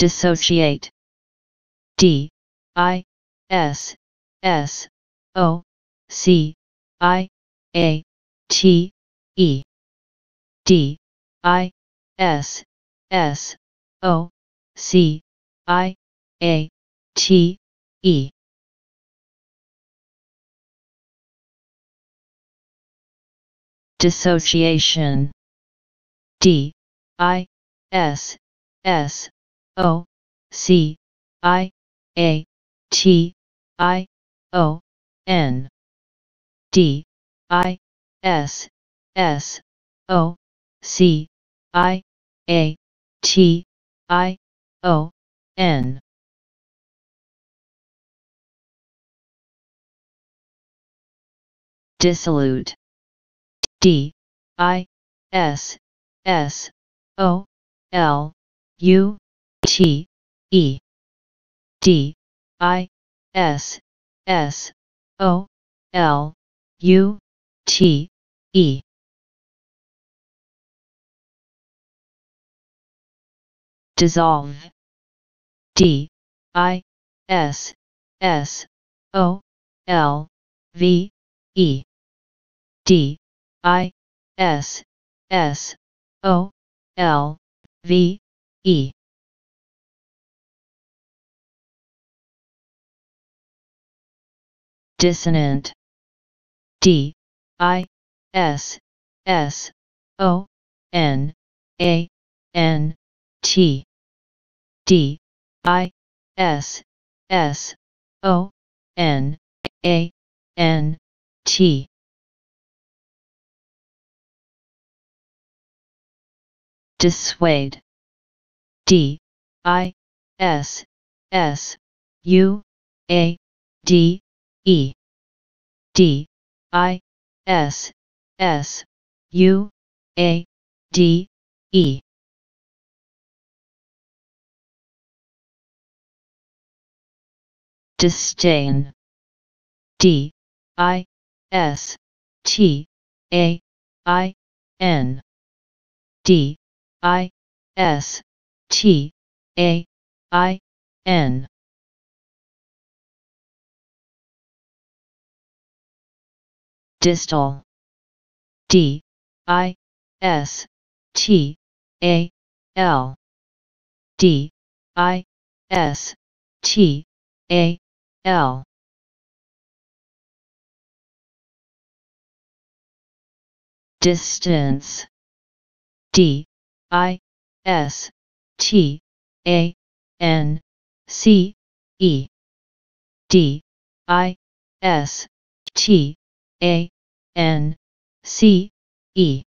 Dissociate. D-I-S-S-O-C-I-A-T-E. D-I-S-S-O-C-I-A-T-E. Dissociation. D-I-S-S-O-C-I-A-T-I-O-N. D-I-S-S-O-C-I-A-T-I-O-N. Dissolute. D-I-S-S-O-L-U-T-E. D-I-S-S-O-L-U-T-E. Dissolve. D-I-S-S-O-L-V-E. D-I-S-S-O-L-V-E. Dissonant. D-I-S-S-O-N-A-N-T. D-I-S-S-O-N-A-N-T. Dissuade. D-I-S-S-U-A-D-E. D-I-S-S-U-A-D-E. Disdain. D-I-S-T-A-I-N. D-I-S-T-A-I-N. Distal. D-I-S-T-A-L. D-I-S-T-A-L. Distance. D-I-S-T-A-N-C-E. D-I-S-T-A-N-C-E.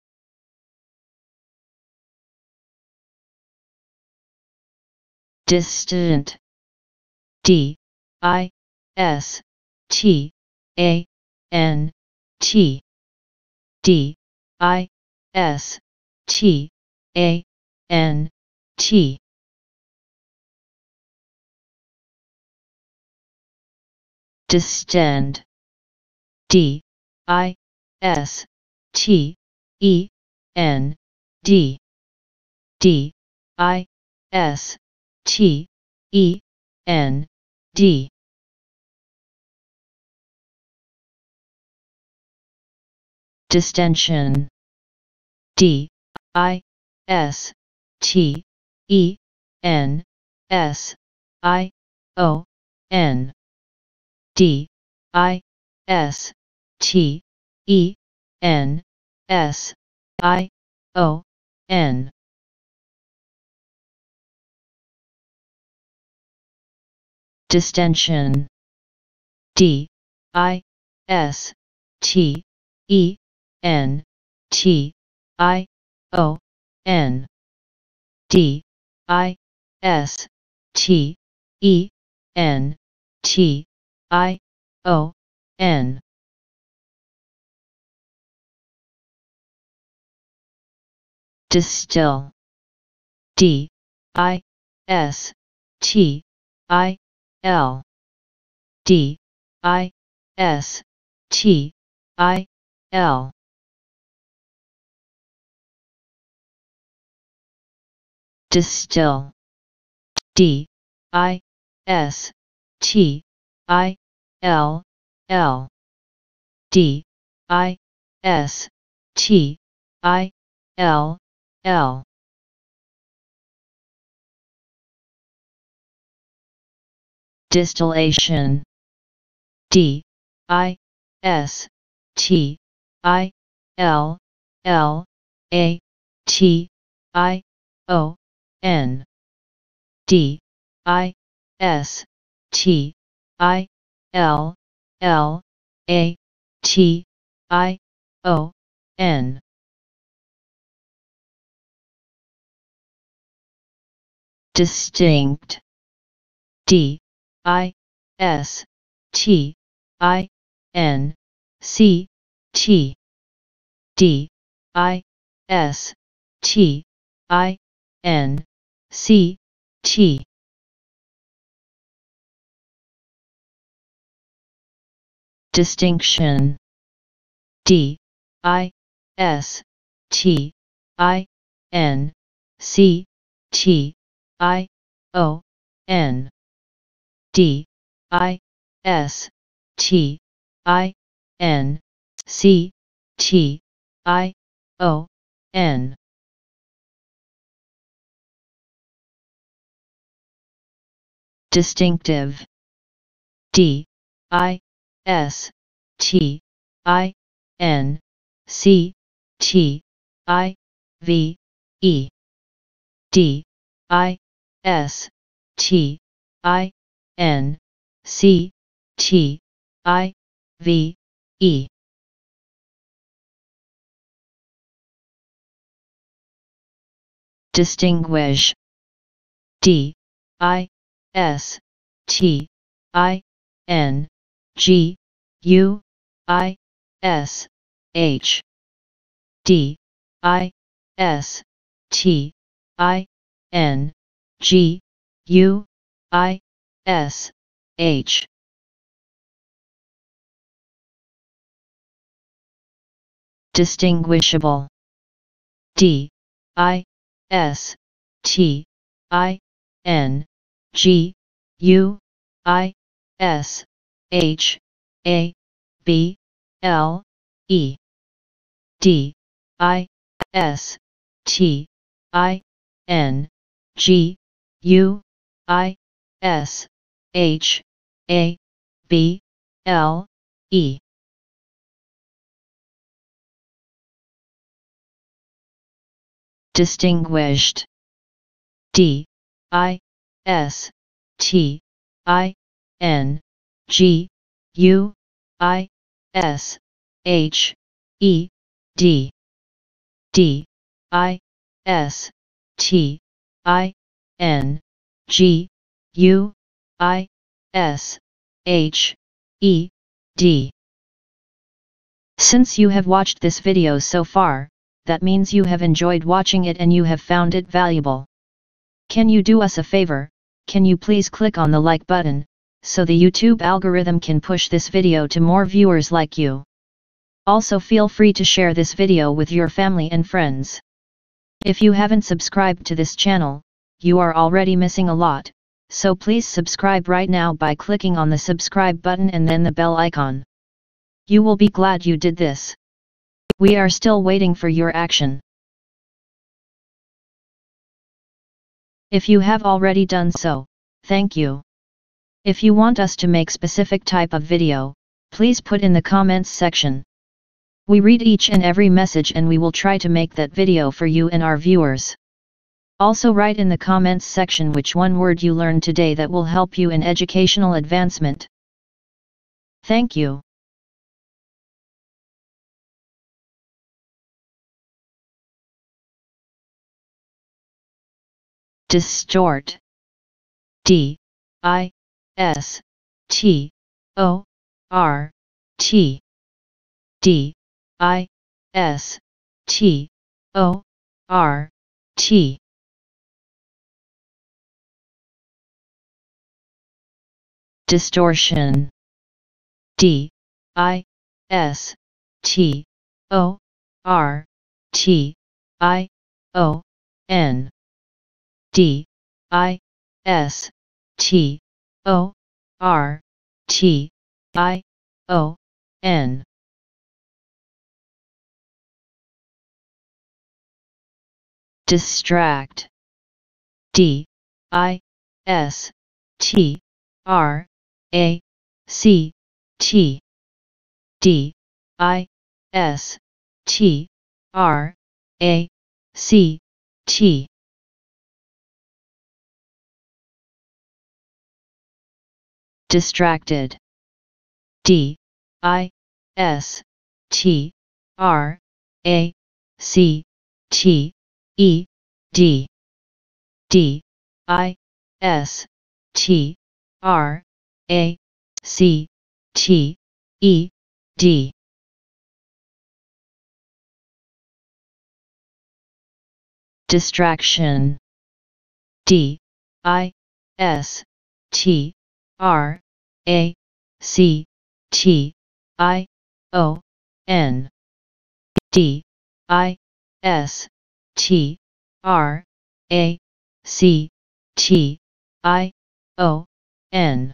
Distant. D-I-S-T-A-N-T. D-I-S-T-A-N-T. Distend. D-I-S-T-E-N-D. D-I-S-T-E-N-D. Distension. D-I-S-T-E-N-S-I-O-N. D-I-S-T-E-N-S-I-O-N. Distension. D-I-S-T-E-N-T-I-O-N. D-I-S-T-E-N-T-I-O-N. Distill. D-I-S-T-I-L. D-I-S-T-I-L. Distill. D I S T I L L D I S T I L L Distillation D I S T I L L A T I O N D I S T I L L A T I O N Distinct D I S T I N C T D I S T I N C T Distinction D I S T I N C T I O N D I S T I N C T I O N Distinctive D I S T I N C T I V E D I S T I N C T I V E Distinguish D I S T I N G U I S H D I S T I N G U I S H Distinguishable D I S T I N G U I S H A B L E D I S T I N G U I S H A B L E Distinguished D I S T I N G U I S H E D D I S T I N G U I S H E D Since you have watched this video so far, that means you have enjoyed watching it and you have found it valuable. Can you do us a favor? Can you please click on the like button, so the YouTube algorithm can push this video to more viewers like you. Also feel free to share this video with your family and friends. If you haven't subscribed to this channel, you are already missing a lot, so please subscribe right now by clicking on the subscribe button and then the bell icon. You will be glad you did this. We are still waiting for your action. If you have already done so, thank you. If you want us to make specific type of video, please put in the comments section. We read each and every message and we will try to make that video for you and our viewers. Also write in the comments section which one word you learned today that will help you in educational advancement. Thank you. Distort D I S T O R T D I S T O R T Distortion D I S T O R T I O N D I S T O R T I O N. Distract. D I S T R A C T. D I S T R A C T. Distracted. D I S T R A C T E D. D I S T R A C T E D. Distraction. D I S T R A C T I O N. D I S T R A C T I O N.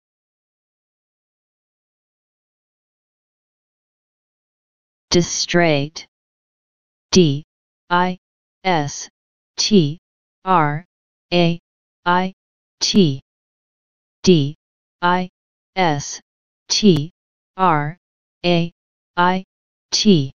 Distract. D I S T R A I T. D I S T R A I T.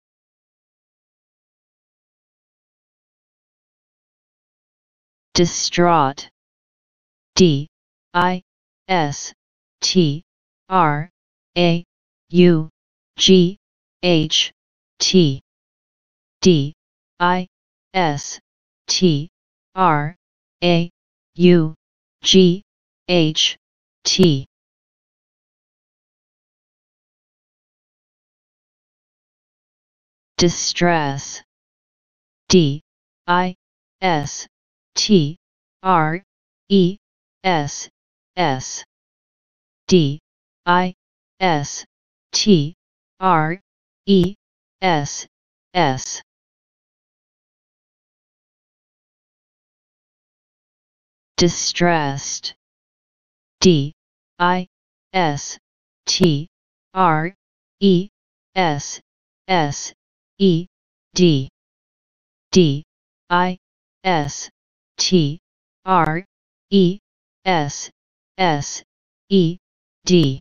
Distraught. D I S T R A U G H T. D I S T R A U G H T. Distress. D I S T R E S S. D I S T R E S S. Distressed. D I S T R E S S E D. D I S T R E S S E D.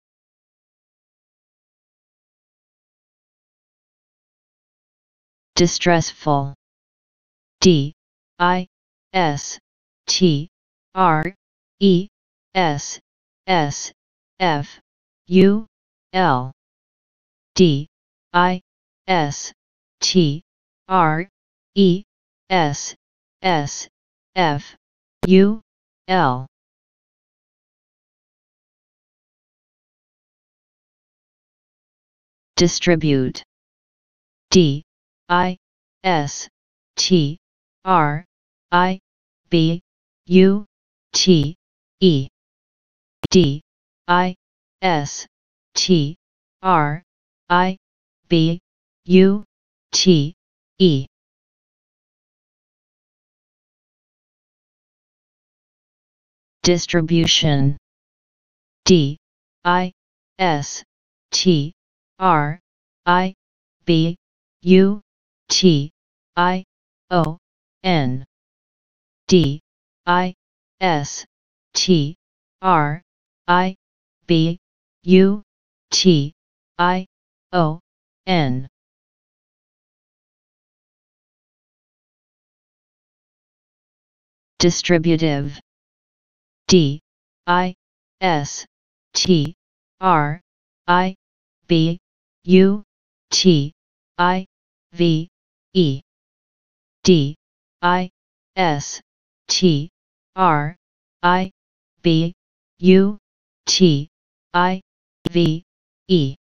Distressful. D I S T R E S S F U L. D I S T R E S S F U L. Distribute. D I S T R I B U T E. D I S T R I B U T E. Distribution. D I S T R I B U T I O N. D I S T R I B U T I O N. Distributive. D I S T R I B U T I V E. D I S T R I B U T I V E.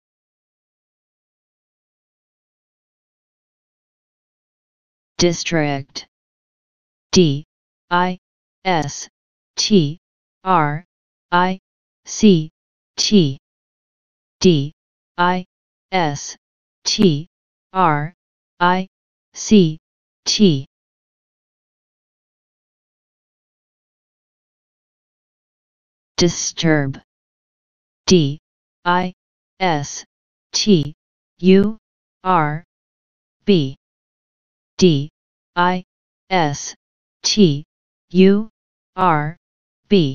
District. D I S T R I C T. D I S T R I C T. disturb, D I S T U R B, D I S T U R B.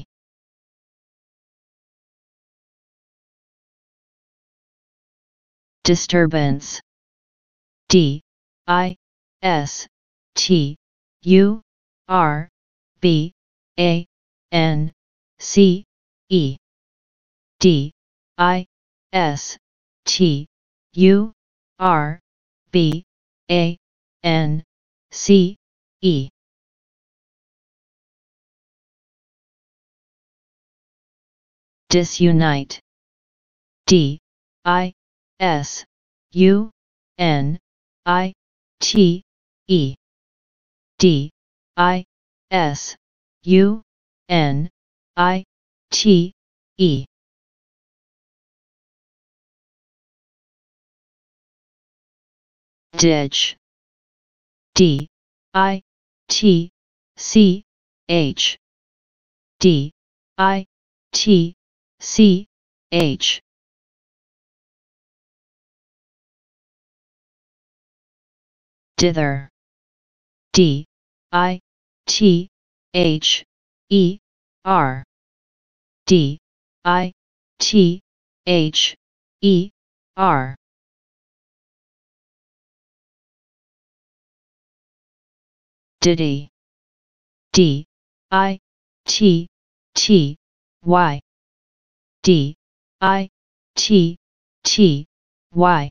Disturbance, D I S T U R B A N C E, D I S T U R B A N C E. Disunite, D I S U N I T E, D I S U N I T E. Ditch, D I T C H, D I T C H. Dither, D I T H E R, D I T H E R. Ditty, D I T T Y, D I T T Y.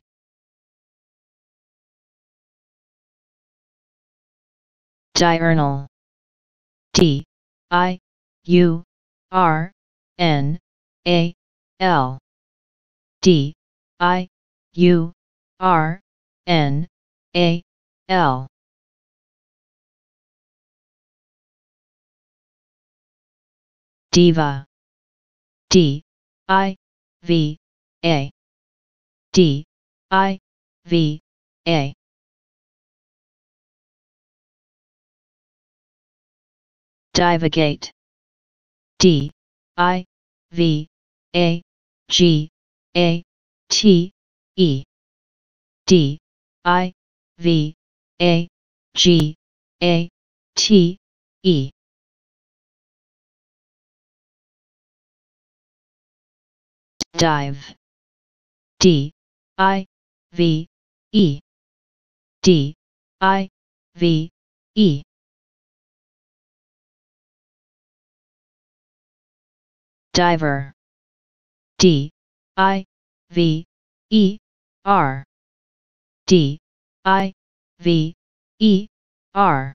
Diurnal, D I U R N A L, D I U R N A L. Diva, D I V A, D I V A. Divagate, D I V A G A T E, D I V A G A T E. Dive, D I V E, D I V E. Diver, D I V E R, D I V E R.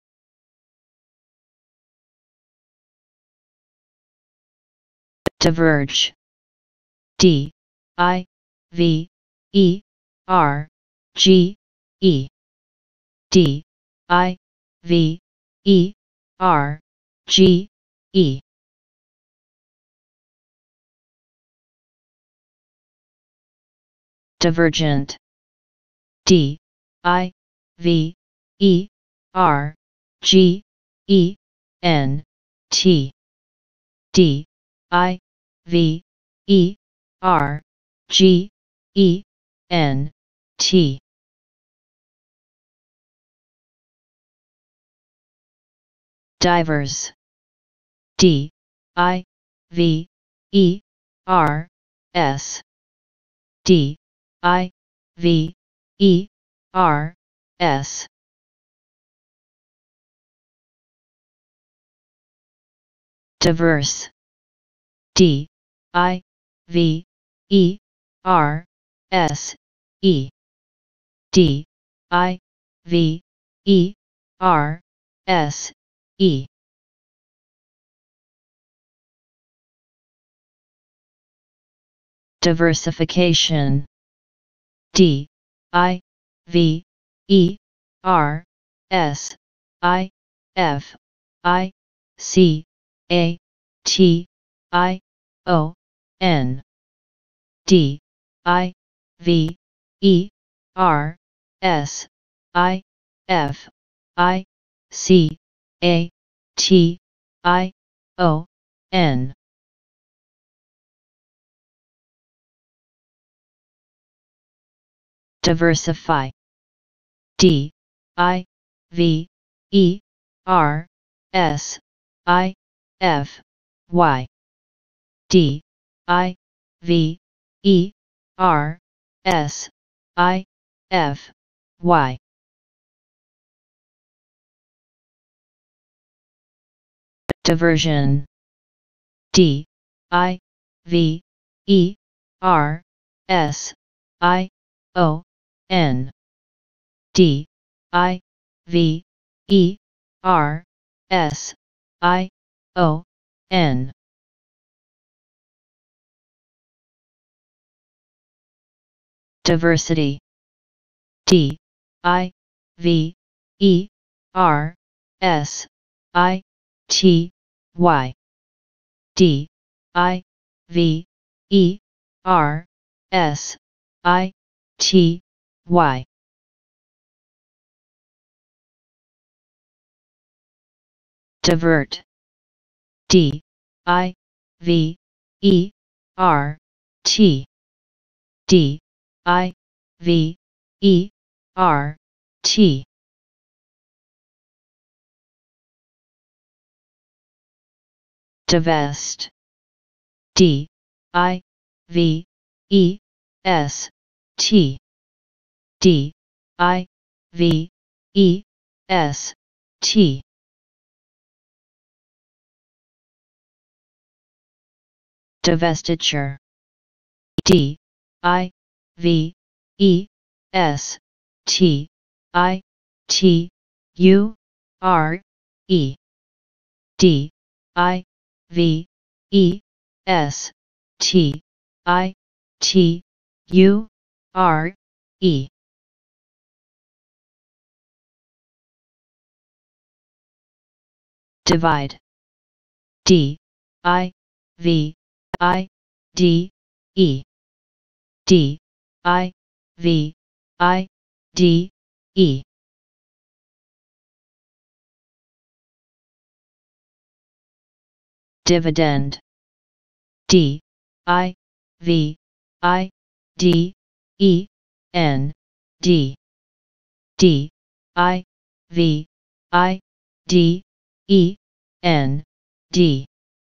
Diverge, D I V E R G E, D I V E R G E. Divergent, D I V E R G E N T, D I V E R G E N T. Divers, D I V E R S, D I V E R S. Diverse, D I V E R S E, D I V E R S E. Diversification, D I V E R S I F I C A T I O N, D I V E R S I F I C A T I O N. Diversify. D I V E R S I F Y. D I V E R S I F Y. Diversion. D I V E R S I O N. D I V E R S I O N. Diversity. D I V E R S I T Y. D I V E R S I T Y. Divert. D I V E R T. D I V E R T. Divest. D I V E S T. D I V E S T. Divestiture. D I V E S T I T U R E. D I V E S T I T U R E. Divide. D I V I D E. D I V I D E. Dividend. D I V I D E N D. D I V I D E N D.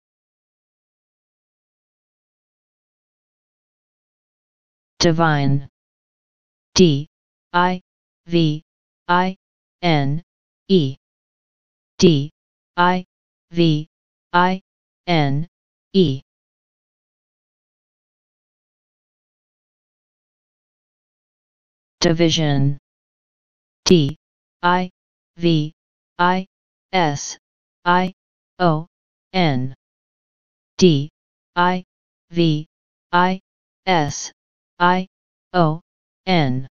Divine. D I V I N E. D I V I N E. Division. D I V I S I O N. D I V I S I O N.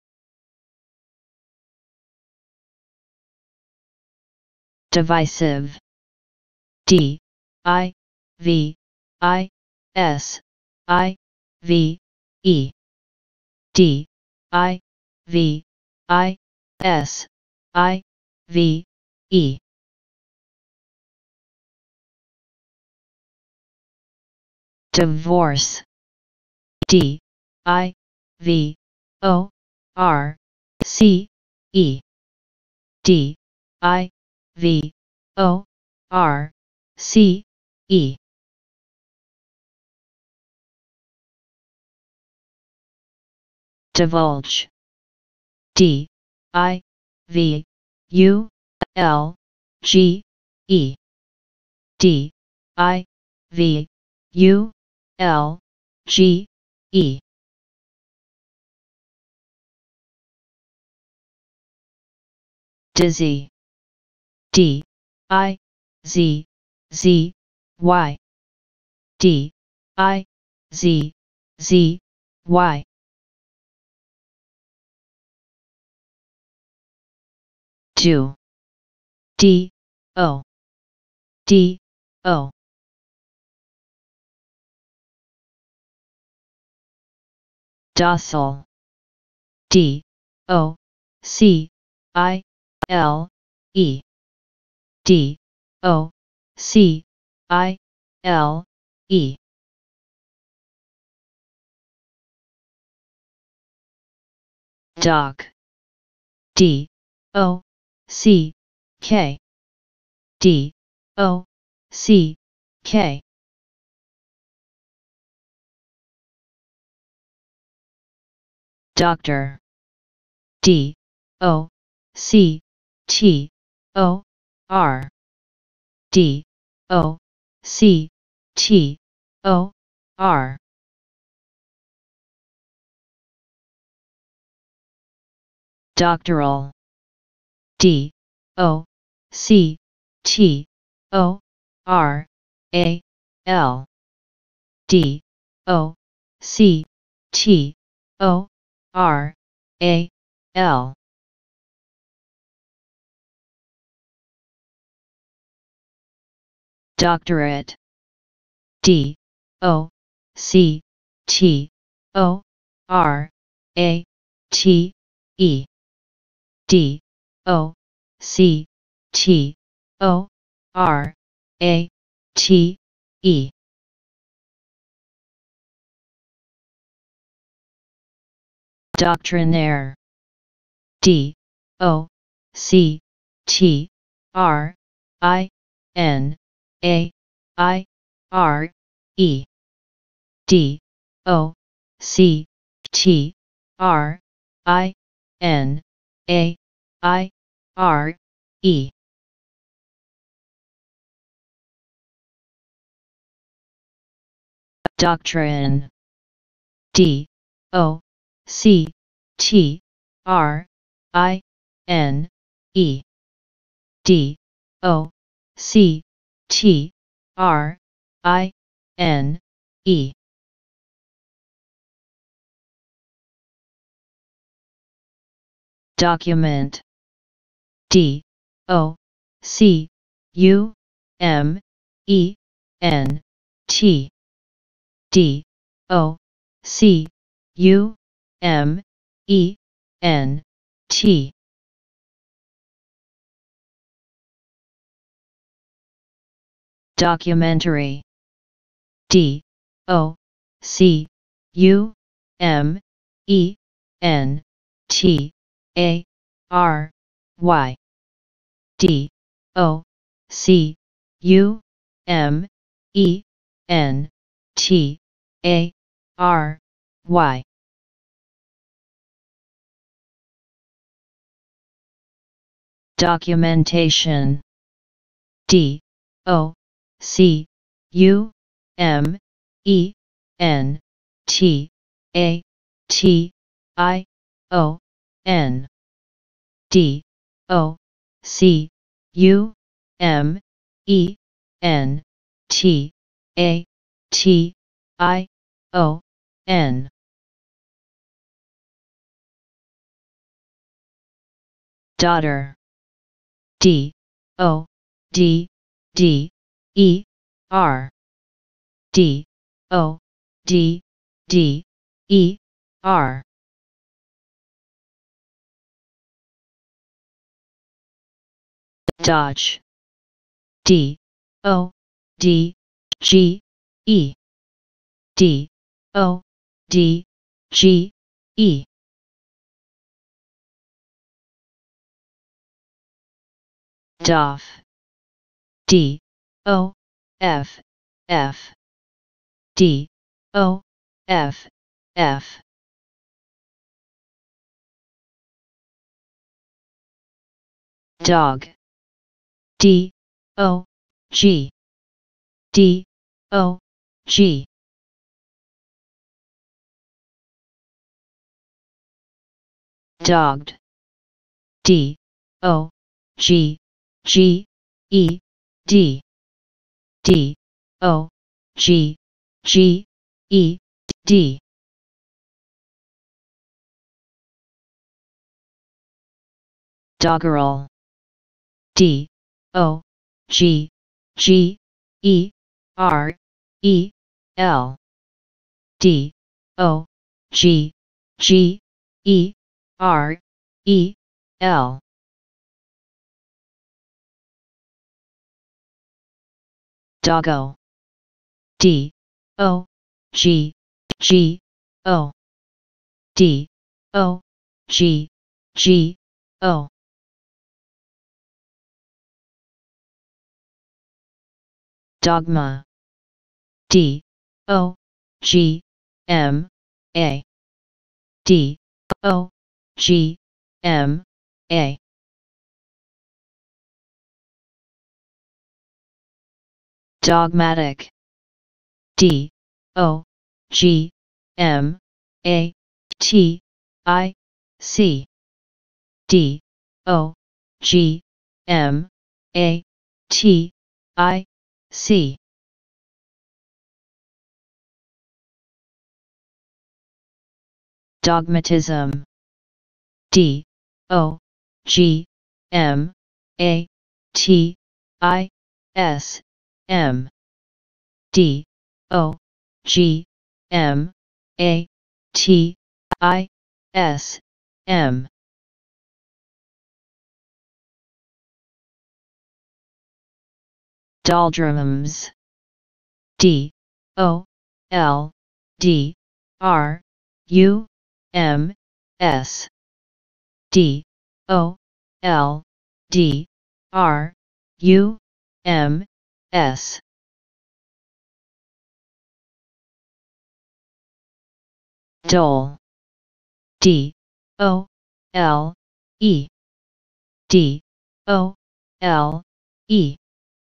Divisive. D I V I S I V E. D I V I S I V E. Divorce. D I V O R C E. D I V O R C E. Divulge. D I V U L G E. D I V U L G E. Dizzy. D I Z Z Y. D I Z Z Y. Do. D O D O. Docile. D O C I L E. D O C I L E. Dock. D O C K. D O C K. Doctor. D O C T O R. D O C T O R. Doctoral. D O C T O R A L. D O C T O R A L. Doctorate. D O C T O R A T E. D O C T O R A T E. Doctrinaire. D O C T R I N A I R E. D O C T R I N A I R E. Doctrine. D O C T R I N E. D O C T R I N E. Document. D O C U M E N T. D O C U M E N T. Documentary. D O C U M E N T A R Y. D O C U M E N T A R Y. Documentation. D O C U M E N T A T I O N. D O C U M E N T A T I O N. Daughter. D O D D E R. D O D D E R. Dodge. D O D G E. D O D G E. Doff. D O F F. D O F F. Dog. D O G D O G. Dogged. D O G G E D. D O G G E D. Doggerel. D O G G E R E L. D O G G E R E L. Doggo. D O G G O. D O G, G, O. Dogma. D, O, G, M, A. D, O, G, M, A. Dogmatic. D, O, G, M, A, T, I, C. D, O, G, M, A, T, I, C. Dogmatism. D, O, G, M, A, T, I, S, M. D, O, G, M, A, T, I, S, M. Doldrums. D, O, L, D, R, U, M, S. D, O, L, D, R, U, M, S. Dole. D, O, L, E. D, O, L, E.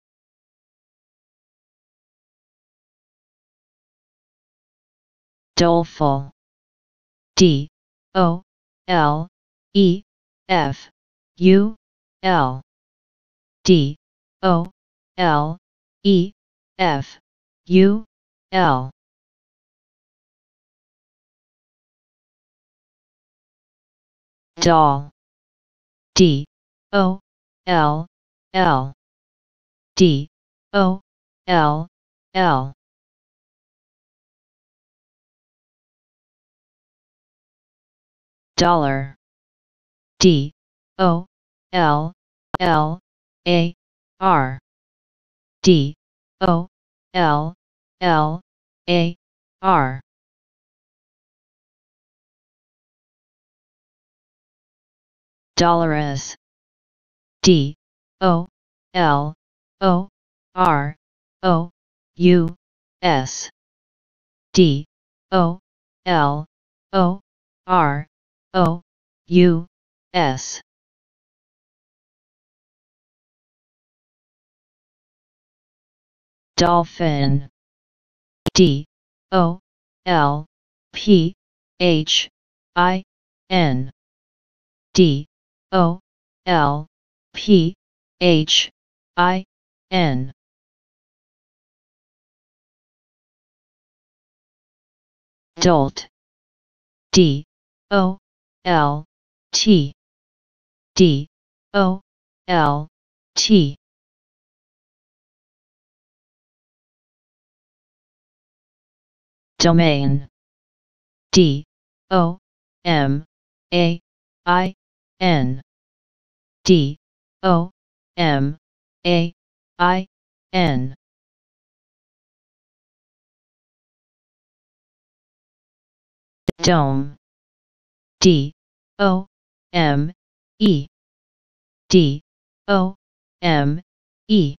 Doleful. D, O, L, E, F, U, L. D, O, L, E, F, U, L. Doll. D, O, L, L. D, O, L, L. Dollar. D, O, L, L, A, R. D, O, L, L, A, R. Dolorous. D, O, L, O, R, O, U, S. D, O, L, O, R, O, U, S. Dolphin. D, O, L, P, H, I, N. D, O, L, P, H, I, N. Dolt. D, O, L, T. D, O, L, T. Domain. D, O, M, A, I, N. D, O, M, A, I, N. Dome. D, O, M, E. D, O, M, E.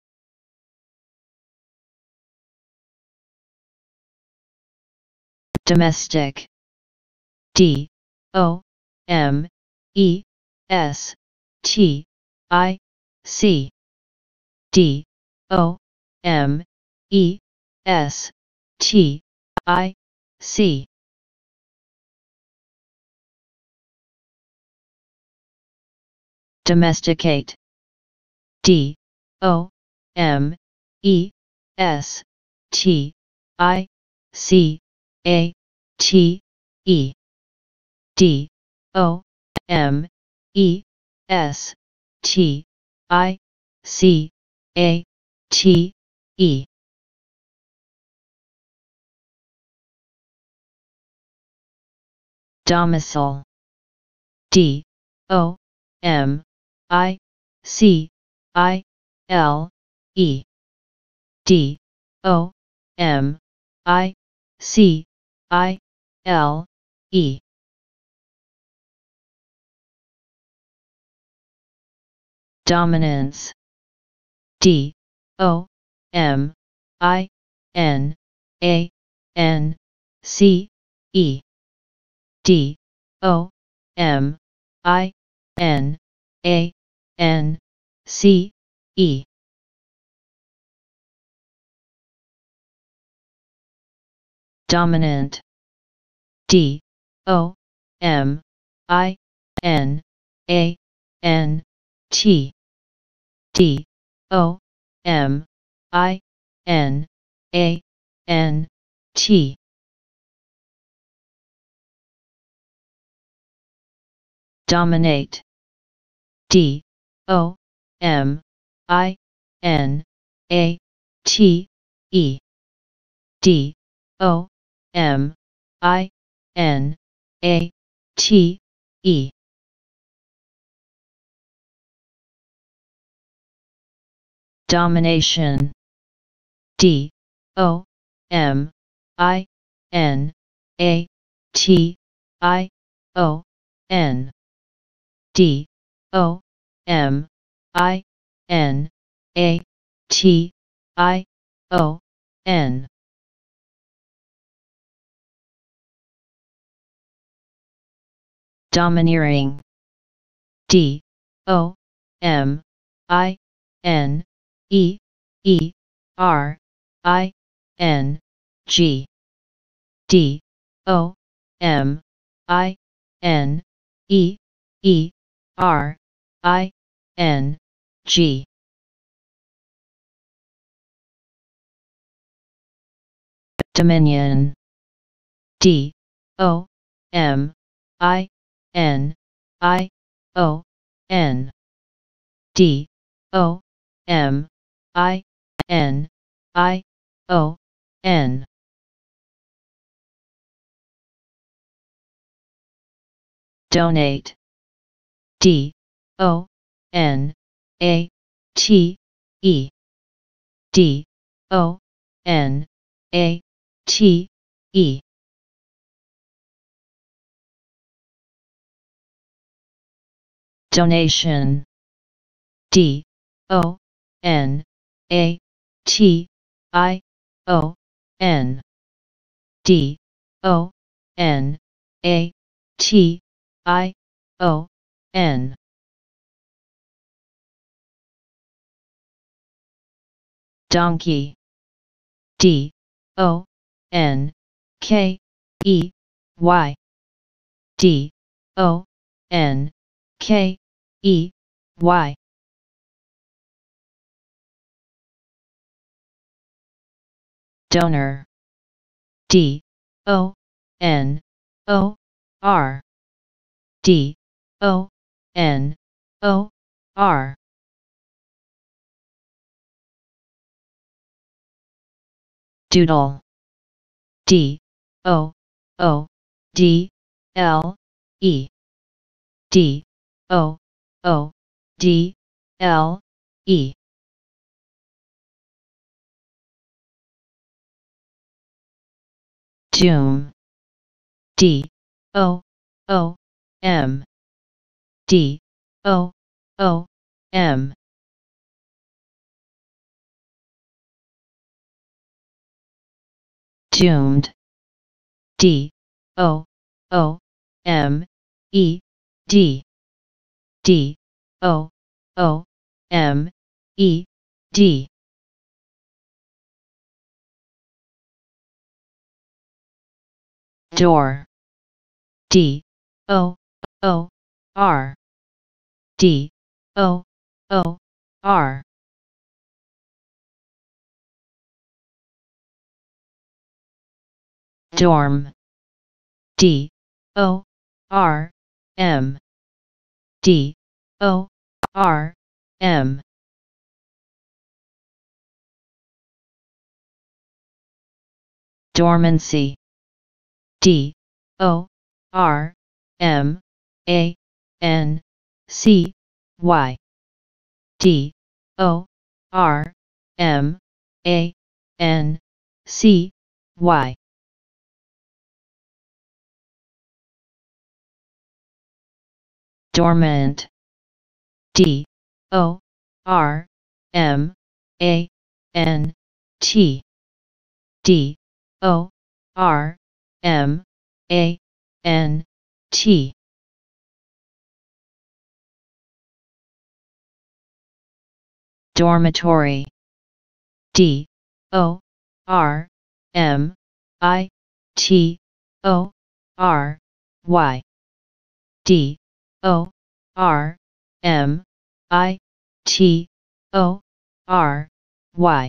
Domestic. D, O, M, E, S, T, I, C. D, O, M, E, S, T, I, C. Domesticate. D, O, M, E, S, T, I, C, A, T, E. D, O, M, E, S, T, I, C, A, T, E. Domicile. D, O, M, I, C, I, L, E. D, O, M, I, C, I, L, E. Dominance. D O M I N A N C E. D O M I N A N C E. Dominant. D O M I N A N T. D O M I N A N T. Dominate. D O M I N A T E. D O M I N A T E. Domination. D O M I N A T I O N. D O M I N A T I O N. Domineering. D O M I N E E R I N G. D O M I N E E R I N G. Dominion. D O M I N I O N. D O M I N I O N. Donate. D O N A T E. D O N A T E. Donation. D O N A T I O N. D O N A T I O N. Donkey. D O N K E Y. D O N K E Y. Donor. D O N O R. D O N O R. Doodle. D O O D L E. D O O D L E. Doom. D O O M. D O O M. Doomed. D O O M E D. D O O M E D. Door. D O O R. D O O R. Dorm. D O R M. D O R M. Dormancy. D O R M A N C Y. D O R M A N C Y. Dormant. D O R M A N T D O R M A N T. Dormitory. D O R M I T O R Y. D O R M I T O R Y.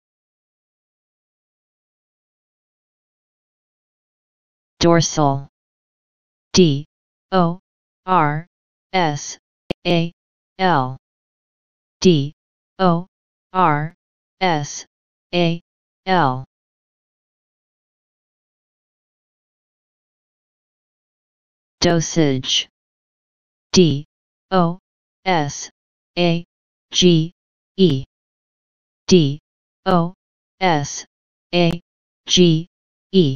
Dorsal. D O R S A L. D O R S A L. Dosage. D O S A G E. D O S A G E.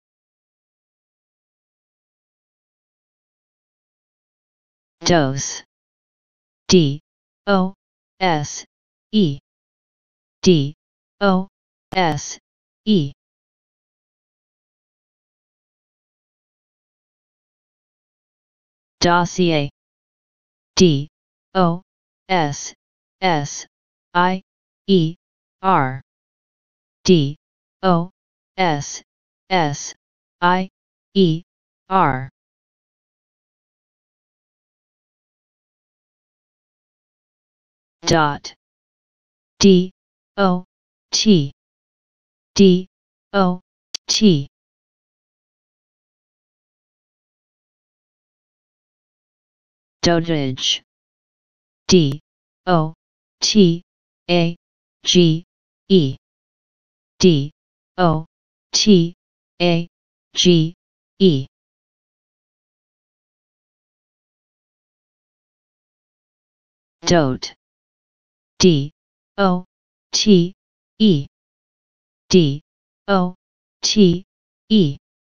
Dose. D O S E. D O S E. Dossier. D O S S I E R. D O S S I E R. Dot. D O T. D O T. Dotage. D O T A G E. D O T A G E. Dote. D O T E. D O T E.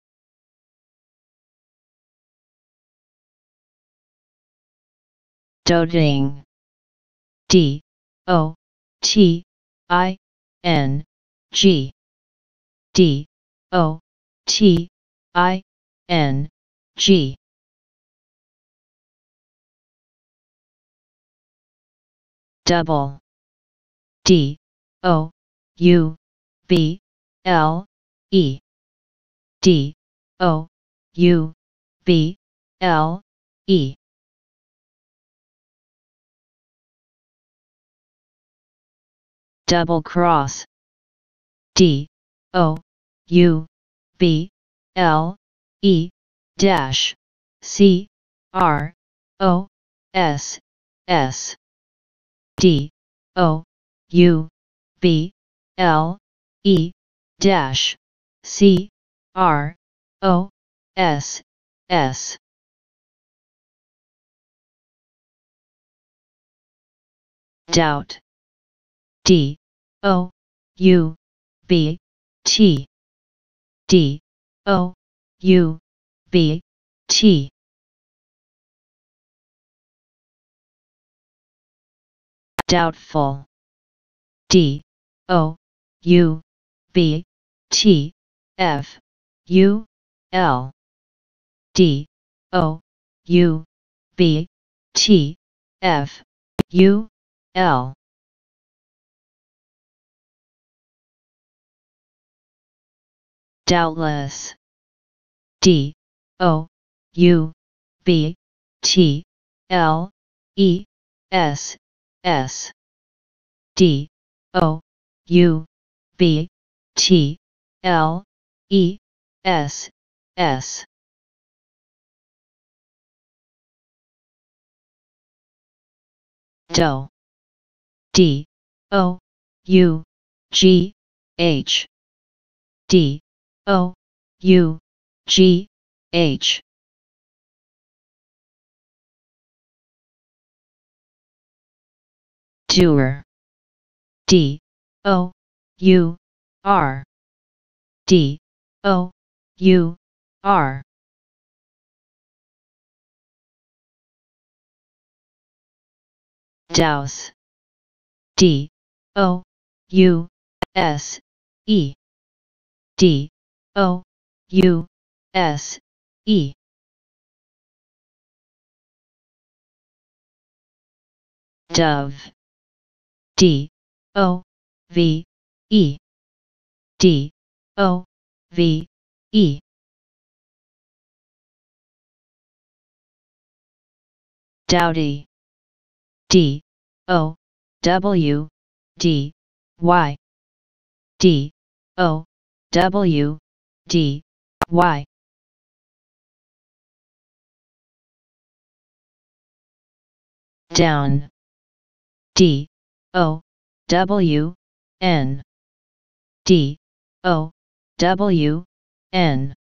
Doting. D O T I N G. D O T I N G. Double. D O U B L E. D O U B L E. Double cross. D O U B L E dash C R O S S. D O U B L E dash C R O S S. Doubt. D O U B T. D O U B T. Doubtful. D O U B T F U L. D O U B T F U L. Doubtless. D O U B T L E S S. D O U B T L E S S. Dough. D O U G H. D O U G H. Doer. D O U R. D O U R. Douse. D O U S E. D O U S E. Dove. D O V E. D O V E. Dowdy. D O W D Y. D O W D Y. Down. D O W N. D O W N.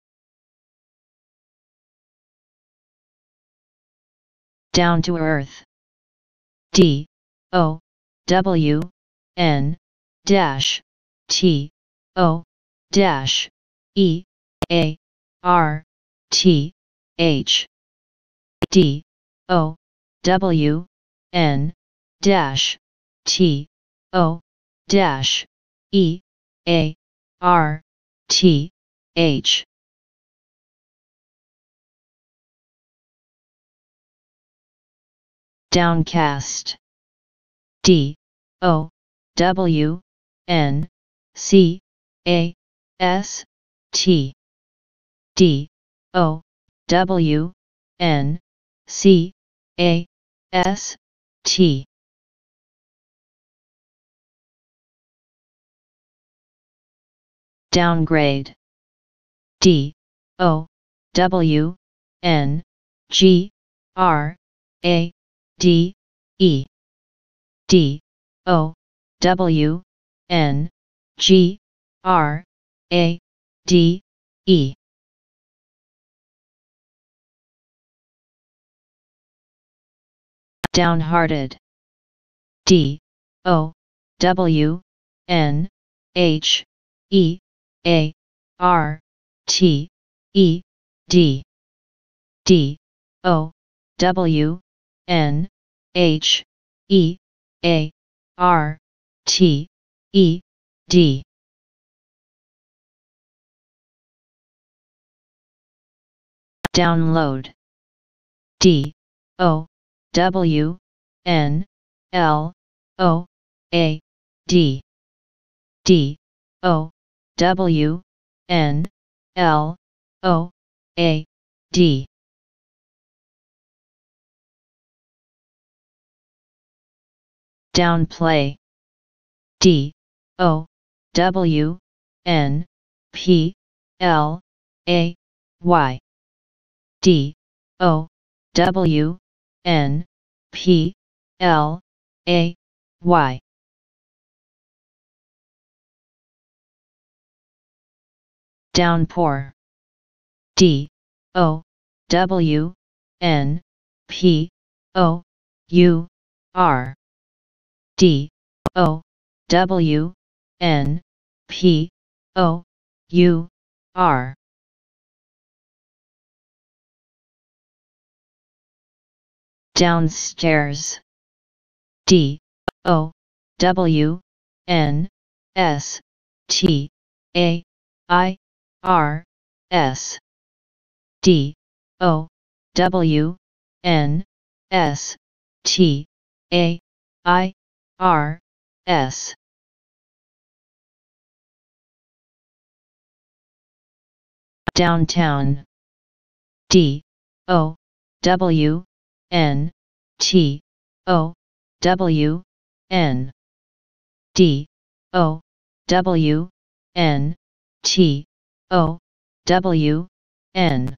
Down to earth. D O W N dash T O dash E A R T H. D O W N dash T O dash E A R T H. Downcast. D O W N C A S T. D O W N C A S T. Downgrade. D O W N G R A D E. D O W N G R A D E. Downhearted. D O W N H E A R T E D. D O W N H E A R T E D. Download. D O W N L O A D. D O W N L O A D. Downplay. D O W N P L A Y. D O W N P L A Y. Downpour. D O W N P O U R. D O W N P O U R. Downstairs. D O W N S T A I R S. D O W N S T A I R S. Downtown. D O W N T O W N. D O W N T O W N.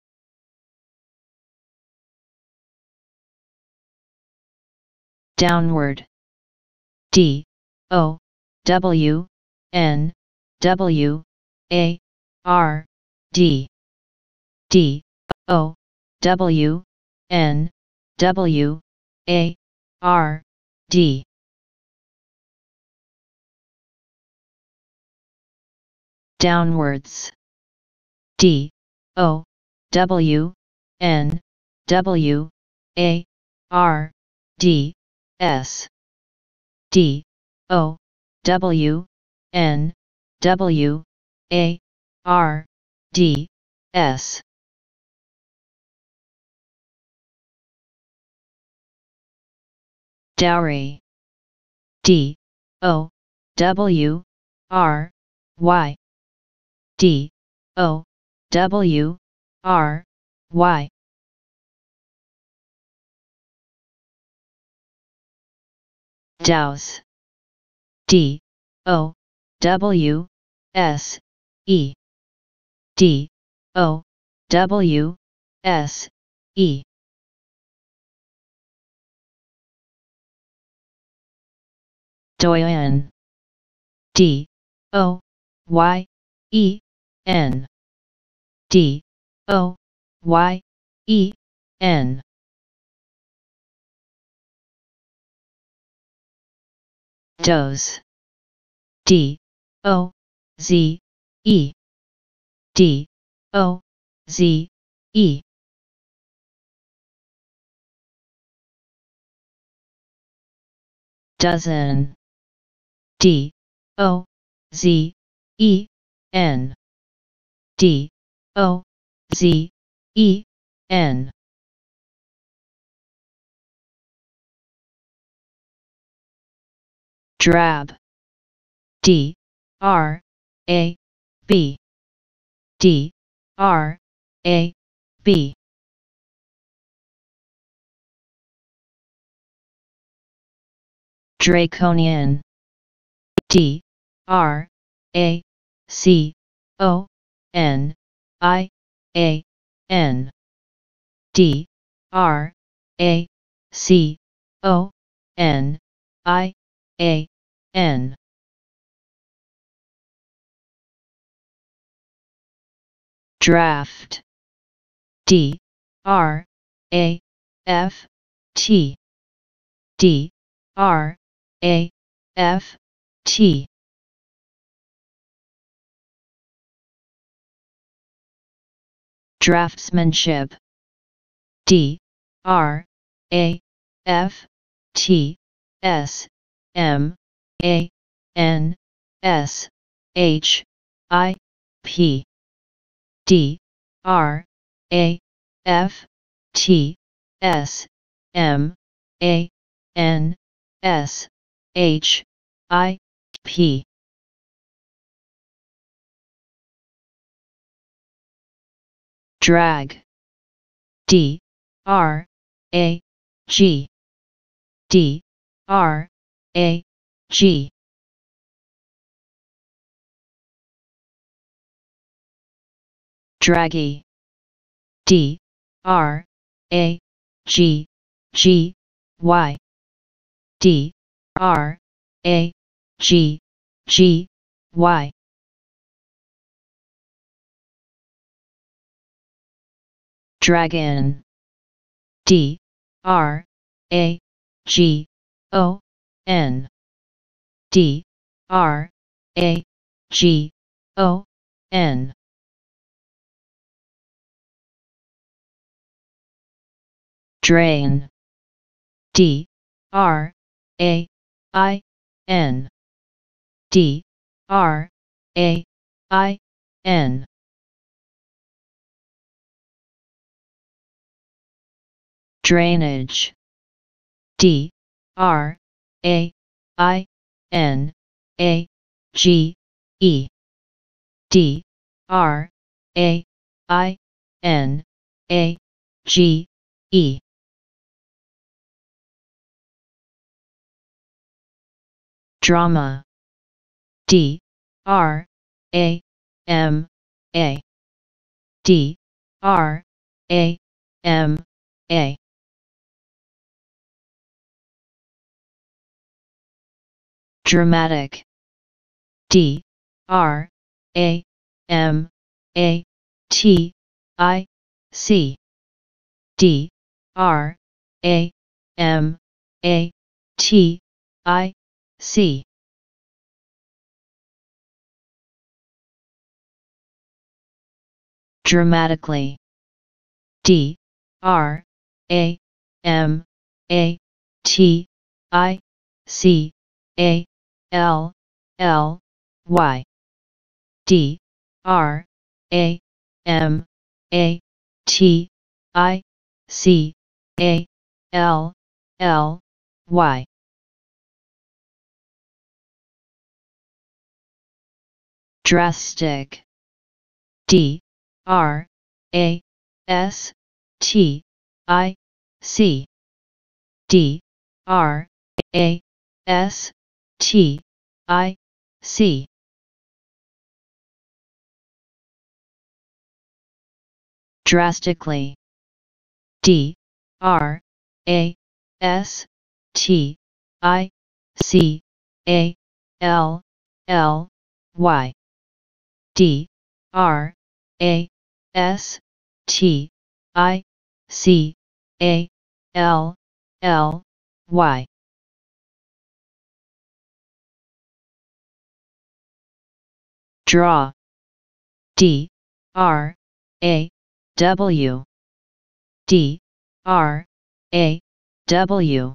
Downward. D O W N W A R D. D O W N W A R D. Downwards. D O W N W A R D S D O W N W A R D S. Dowry. D O W R Y. D O W R Y. Dowse. D O W S E. D O W S E. Doyen. D O Y E N. D O Y E N. Doze. D O Z E. D O Z E. Dozen. D O Z E N. D O Z E N. Drab. D R A B. D R A B. Draconian. D R A C O N I A N. D R A C O N I A N. Draft. D R A F T. D R A F T. Draftsmanship. D R A F T S M A N S H I P. D R A F T S M A N S H I P. Drag. D R A G. D R A G. Draggy. D R A G G Y. D R A G G Y. Dragon. D R A G O N. D R A G O N. Drain. D R A I N. D R A I N. Drainage. D R A I N A G E. D R A I N A G E. Drama. D R A M A. D R A M A. Dramatic. D R A M A T I C. D R A M A T I C. Dramatically. D R A M A T I C A L L Y D R A M A T I C A L L Y. Drastic. D R A S T I C D R A S T I C. Drastically. D R A S T I C A L L Y D R A S T I C A L L Y. Draw. D R A W D R A W.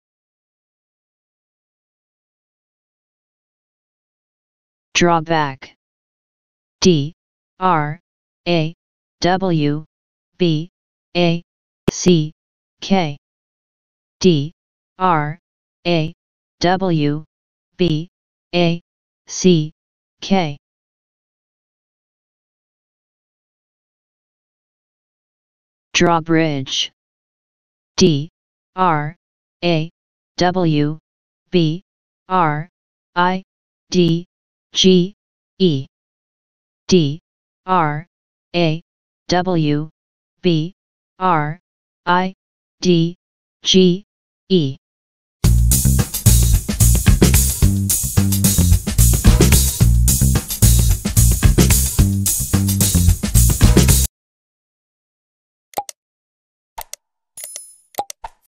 Drawback. D R A W B A C K D R A W B A C K. Drawbridge. D R A W B R I D G E D R A W B R I D G E.